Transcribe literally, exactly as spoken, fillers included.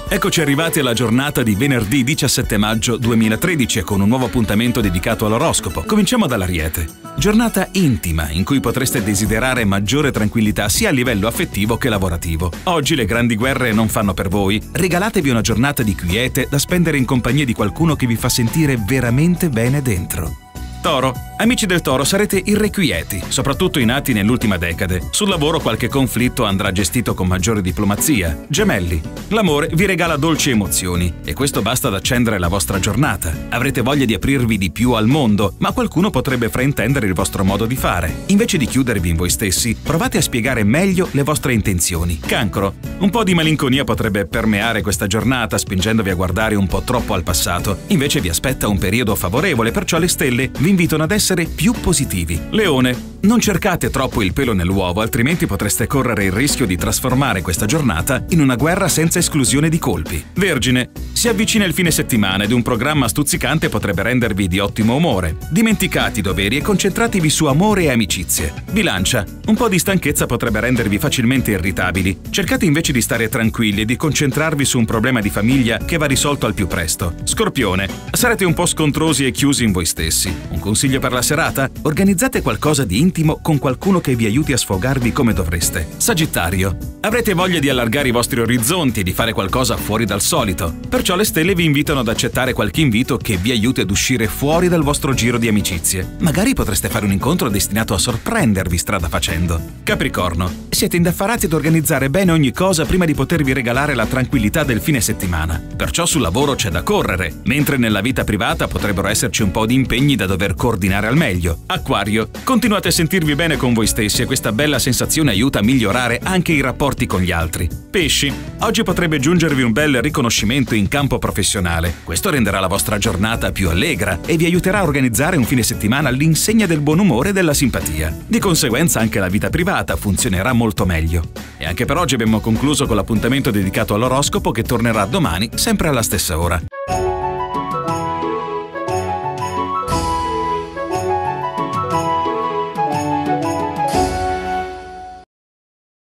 Eccoci arrivati alla giornata di venerdì diciassette maggio duemilatredici con un nuovo appuntamento dedicato all'oroscopo. Cominciamo dall'Ariete. Giornata intima in cui potreste desiderare maggiore tranquillità sia a livello affettivo che lavorativo. Oggi le grandi guerre non fanno per voi. Regalatevi una giornata di quiete da spendere in compagnia di qualcuno che vi fa sentire veramente bene dentro. Toro. Amici del Toro, sarete irrequieti, soprattutto i nati nell'ultima decade. Sul lavoro qualche conflitto andrà gestito con maggiore diplomazia. Gemelli. L'amore vi regala dolci emozioni e questo basta ad accendere la vostra giornata. Avrete voglia di aprirvi di più al mondo, ma qualcuno potrebbe fraintendere il vostro modo di fare. Invece di chiudervi in voi stessi, provate a spiegare meglio le vostre intenzioni. Cancro. Un po' di malinconia potrebbe permeare questa giornata, spingendovi a guardare un po' troppo al passato. Invece vi aspetta un periodo favorevole, perciò le stelle vi invitano ad essere più positivi. Leone. Non cercate troppo il pelo nell'uovo, altrimenti potreste correre il rischio di trasformare questa giornata in una guerra senza esclusione di colpi. Vergine. Si avvicina il fine settimana ed un programma stuzzicante potrebbe rendervi di ottimo umore. Dimenticate i doveri e concentratevi su amore e amicizie. Bilancia. Un po' di stanchezza potrebbe rendervi facilmente irritabili. Cercate invece di stare tranquilli e di concentrarvi su un problema di famiglia che va risolto al più presto. Scorpione. Sarete un po' scontrosi e chiusi in voi stessi. Un consiglio per la serata? Organizzate qualcosa di intimo con qualcuno che vi aiuti a sfogarvi come dovreste. Sagittario. Avrete voglia di allargare i vostri orizzonti e di fare qualcosa fuori dal solito. Perciò le stelle vi invitano ad accettare qualche invito che vi aiuti ad uscire fuori dal vostro giro di amicizie. Magari potreste fare un incontro destinato a sorprendervi strada facendo. Capricorno. Siete indaffarati ad organizzare bene ogni cosa prima di potervi regalare la tranquillità del fine settimana. Perciò sul lavoro c'è da correre, mentre nella vita privata potrebbero esserci un po' di impegni da dover coordinare al meglio. Acquario. Continuate a sentirvi bene con voi stessi e questa bella sensazione aiuta a migliorare anche i rapporti con gli altri. Pesci. Oggi potrebbe giungervi un bel riconoscimento in campo professionale. Questo renderà la vostra giornata più allegra e vi aiuterà a organizzare un fine settimana all'insegna del buon umore e della simpatia. Di conseguenza anche la vita privata funzionerà molto meglio. E anche per oggi abbiamo concluso con l'appuntamento dedicato all'oroscopo che tornerà domani sempre alla stessa ora.